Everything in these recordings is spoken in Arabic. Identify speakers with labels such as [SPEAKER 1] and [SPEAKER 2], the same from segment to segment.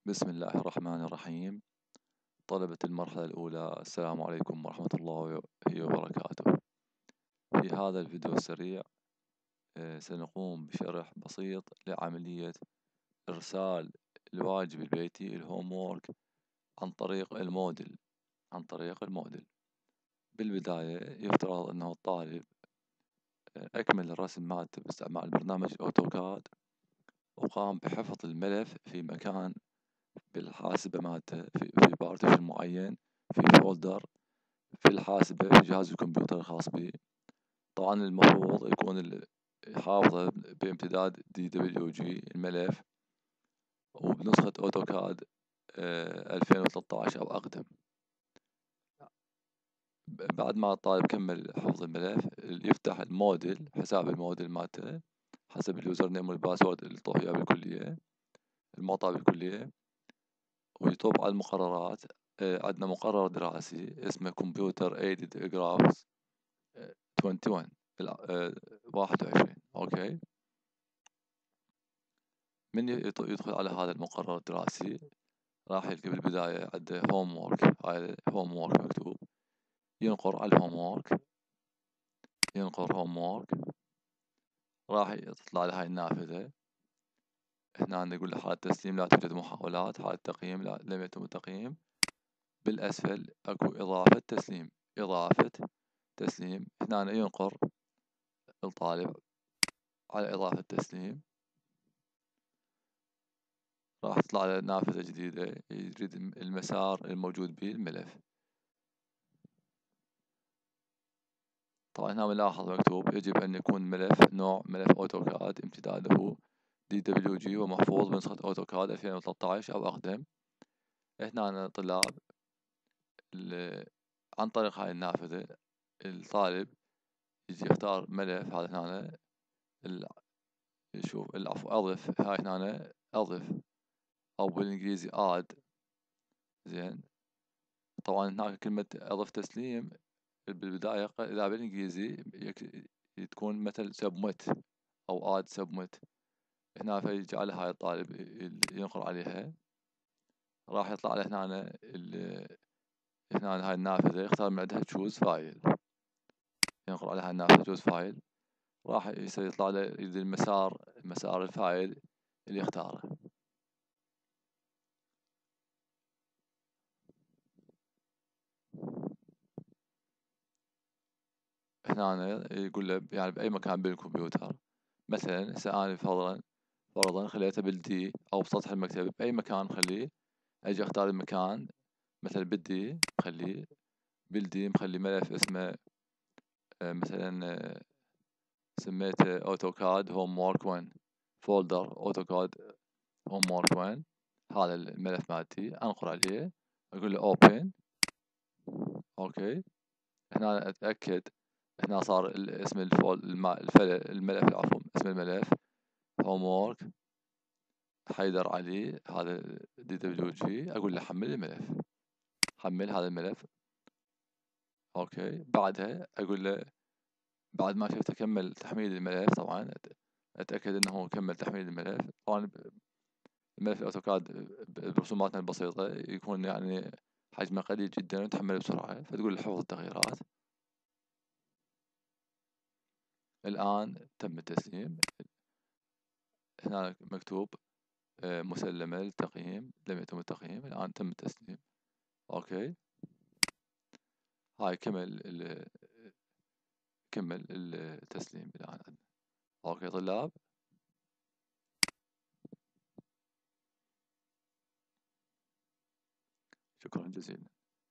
[SPEAKER 1] بسم الله الرحمن الرحيم. طلبة المرحلة الأولى، السلام عليكم ورحمة الله وبركاته. في هذا الفيديو السريع سنقوم بشرح بسيط لعملية إرسال الواجب البيتي الهومورك عن طريق الموديل. بالبداية يفترض أنه الطالب أكمل الرسم مالته باستعمال برنامج الأوتوكاد، وقام بحفظ الملف في مكان بالحاسبة مالته في بارتيشن معين، في فولدر في الحاسبة في جهاز الكمبيوتر الخاص به. طبعا المفروض يكون حافظه بامتداد DWG الملف، وبنسخة أوتوكاد 2013 أو أقدم. بعد ما الطالب كمل حفظ الملف يفتح الموديل، حساب الموديل مالته حسب اليوزر نيم والباسورد اللي طوه إياه بالكلية، المعطى بالكلية، ويطوف على المقررات. عندنا مقرر دراسي اسمه كمبيوتر ايدد جرافز 21 21. اوكي، من يدخل على هذا المقرر الدراسي راح يلقى بالبداية عنده هوم وورك. هاي هوم وورك مكتوب، ينقر على الهوم وورك، ينقر هوم وورك، راح تطلع له هاي النافذة. هنا يقول له حالة تسليم لا توجد محاولات، حالة تقييم لا لم يتم التقييم. بالأسفل أكو إضافة تسليم. هنا ينقر الطالب على إضافة تسليم، راح تطلع له نافذة جديدة يريد المسار الموجود به الملف. طبعا هنا بنلاحظ مكتوب يجب أن يكون نوع ملف أوتوكاد امتداده DWG ومحفوظ بنسخة أوتوكاد 2013 أو أقدم. هنا طلاب عن طريق هاي النافذة الطالب يجي يختار ملف. هذا هنا يشوف العفو أضف، هاي هنا أضف أو بالإنجليزي add. زين، طبعا هناك كلمة أضف تسليم بالبداية إذا بالإنجليزي تكون مثل submit أو add submit. هنا فيجي على هاي الطالب ينقر عليها، راح يطلع له هنا هاي النافذة يختار من عندها choose file، ينقر على هاي النافذة choose file، راح يطلع له مسار الفايل اللي يختاره. هنا يقول له يعني بأي مكان بالكمبيوتر، مثلا أنا فرضا خليته بالدي أو بسطح المكتب، بأي مكان خليه. أجي أختار المكان، مثلا بالدي مخليه، بالدي مخلي ملف اسمه مثلا سميته أوتوكاد هوم وورك 1، فولدر أوتوكاد هوم وورك 1. هذا الملف مالتي أنقر عليه، أقول له أوبن. أوكي، هنا أتأكد. هنا صار اسم الملف، العفو، اسم الملف هوم وورك حيدر علي، هذا DWG. أقول له حمل الملف، حمل هذا الملف. أوكي، بعدها أقول له بعد ما شفته كمل تحميل الملف، طبعا أتأكد أنه كمل تحميل الملف. طبعا الملف الأوتوكاد برسوماتنا البسيطة يكون يعني حجمه قليل جدا ويتحمل بسرعة، فتقول حفظ التغييرات. الآن تم التسليم. هنا مكتوب مسلمة للتقييم، لم يتم التقييم، الآن تم التسليم. أوكي، هاي كمل التسليم الآن. أوكي طلاب، شكرا جزيلا.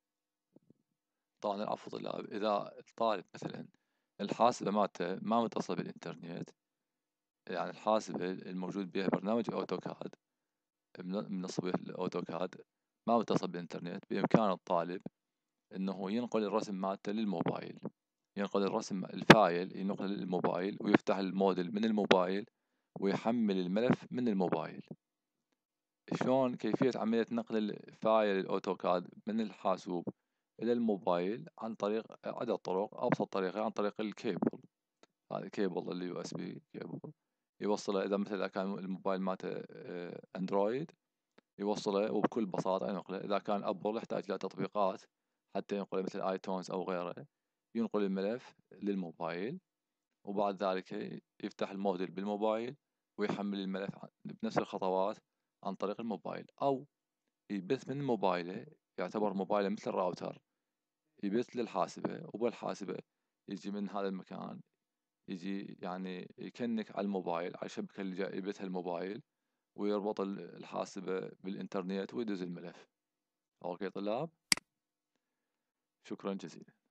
[SPEAKER 1] طبعا العفو طلاب، إذا الطالب مثلا الحاسبة مالته ما متصل بالإنترنت، يعني الحاسبة الموجود بها برنامج الأوتوكاد، منصب الأوتوكاد ما متصل بالإنترنت، بإمكان الطالب إنه ينقل الرسم مالته للموبايل، ينقل الرسم الفايل ينقله للموبايل، ويفتح الموديل من الموبايل، ويحمل الملف من الموبايل. شلون كيفية عملية نقل الفايل الأوتوكاد من الحاسوب إلى الموبايل؟ عن طريق عدة طرق. أبسط طريقة عن طريق الكيبل، هذا كيبل اللي USB كيبل يوصله. إذا مثلا كان الموبايل مالته أندرويد يوصله وبكل بساطة ينقله. إذا كان أبل يحتاج إلى تطبيقات حتى ينقله مثل آيتونز أو غيره، ينقل الملف للموبايل، وبعد ذلك يفتح الموديل بالموبايل ويحمل الملف بنفس الخطوات عن طريق الموبايل، أو يبث من موبايله، يعتبر موبايله مثل الراوتر، يبث للحاسبة، وبالحاسبة يجي من هذا المكان يجي يعني يكنك على الموبايل، على الشبكة اللي جاي يبثها الموبايل، ويربط الحاسبة بالإنترنت ويدز الملف. أوكي طلاب، شكرا جزيلا.